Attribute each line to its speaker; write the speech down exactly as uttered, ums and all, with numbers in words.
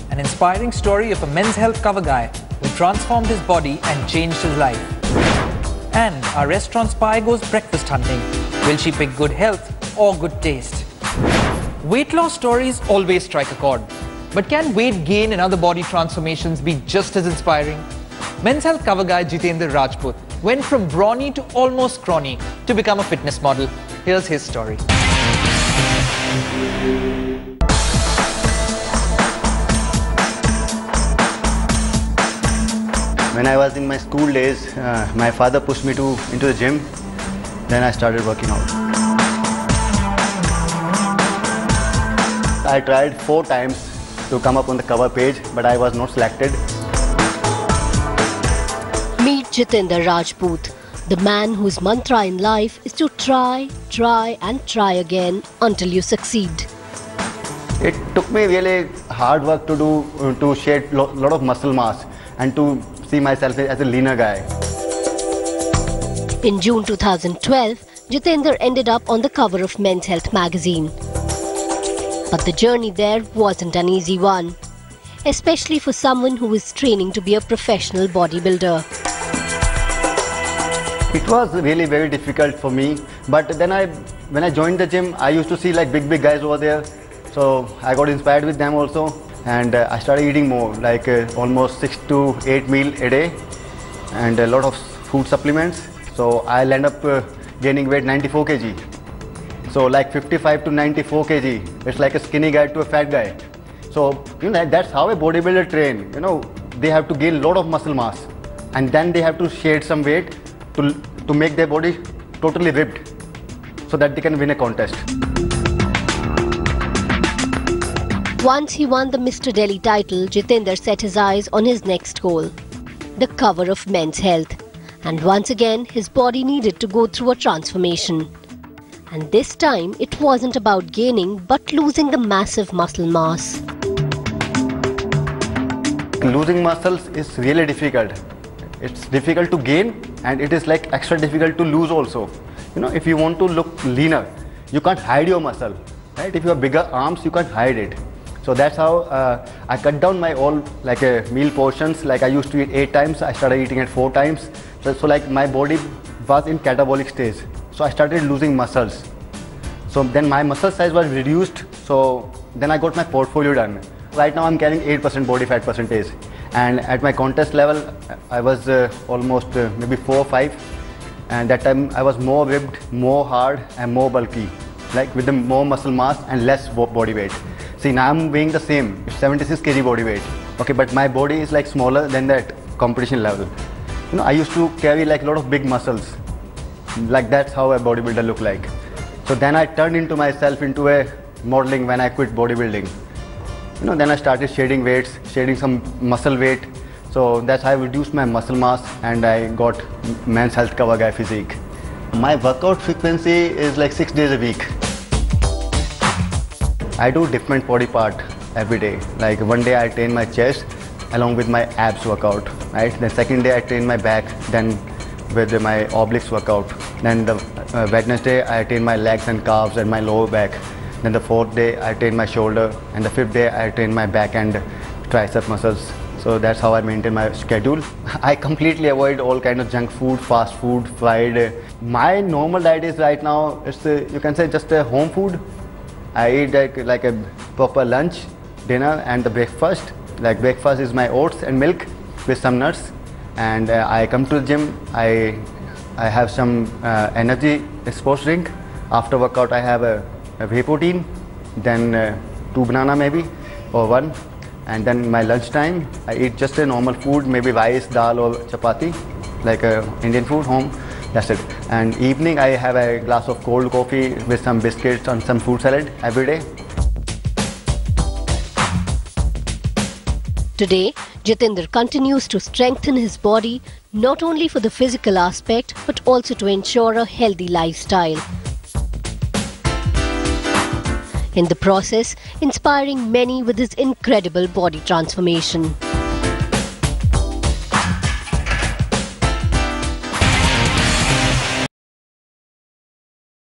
Speaker 1: an inspiring story of a men's health cover guy who transformed his body and changed his life. And our restaurant spy goes breakfast hunting. Will she pick good health or good taste? Weight loss stories always strike a chord. But can weight gain and other body transformations be just as inspiring? Men's health cover guy Jitendra Rajput went from brawny to almost scrawny to become a fitness model. Here's his story.
Speaker 2: When I was in my school days, uh, my father pushed me to into the gym. Then I started working out. I tried four times to come up on the cover page, but I was not selected.
Speaker 3: Meet Jitendra Rajput, the man whose mantra in life is to try, try and try again until you succeed.
Speaker 2: It took me really hard work to do uh, to shed a lo lot of muscle mass and to see myself as a leaner guy.
Speaker 3: In June two thousand twelve, Jitendra ended up on the cover of Men's Health magazine. But the journey there wasn't an easy one, especially for someone who is training to be a professional bodybuilder.
Speaker 2: It was really very difficult for me, but then I, when I joined the gym, I used to see like big big guys over there, so I got inspired with them also, and uh, I started eating more, like uh, almost six to eight meal a day, and a lot of food supplements. So I'll end up uh, gaining weight ninety-four kilograms. So like fifty-five to ninety-four kilograms, it's like a skinny guy to a fat guy. So you know that's how a bodybuilder train. You know they have to gain a lot of muscle mass, and then they have to shed some weight to to make their body totally ripped, so that they can win a contest.
Speaker 3: Once he won the Mister Delhi title, Jitendra set his eyes on his next goal, the cover of Men's Health. And once again, his body needed to go through a transformation. And this time, it wasn't about gaining, but losing the massive muscle mass.
Speaker 2: Losing muscles is really difficult. It's difficult to gain, and it is like extra difficult to lose also. You know, if you want to look leaner, you can't hide your muscle, right? If you have bigger arms, you can't hide it. So that's how uh, I cut down my all like uh, meal portions. Like I used to eat eight times, I started eating at four times. So, so like my body was in catabolic stage. So I started losing muscles. So then my muscle size was reduced. So then I got my portfolio done. Right now I'm carrying eight percent body fat percentage. And at my contest level, I was uh, almost uh, maybe four or five. And that time I was more ripped, more hard and more bulky. Like with the more muscle mass and less body weight. See, now I'm weighing the same, it's seventy-six kilograms body weight. Okay, but my body is like smaller than that competition level. You know, I used to carry like a lot of big muscles. Like that's how a bodybuilder look like. So then I turned into myself into a modeling when I quit bodybuilding. You know, then I started shading weights, shading some muscle weight. So that's how I reduced my muscle mass and I got Men's Health cover guy physique. My workout frequency is like six days a week. I do different body part every day. Like one day I train my chest along with my abs workout, right? Then second day I train my back, then with my obliques workout. Then the uh, Wednesday I train my legs and calves and my lower back. Then the fourth day I train my shoulder, and the fifth day I train my back and tricep muscles. So that's how I maintain my schedule. I completely avoid all kind of junk food, fast food, fried. My normal diet is right now, it's a, you can say just a home food. I eat like, like a proper lunch, dinner and the breakfast. Like breakfast is my oats and milk with some nuts. And uh, I come to the gym, I, I have some uh, energy sports drink. After workout I have a, a whey protein, then uh, two banana maybe, or one. And then my lunch time, I eat just a normal food, maybe rice, dal or chapati, like a Indian food home. That's it. And evening I have a glass of cold coffee with some biscuits and some fruit salad every day.
Speaker 3: Today, Jitendra continues to strengthen his body not only for the physical aspect but also to ensure a healthy lifestyle. In the process, inspiring many with his incredible body transformation.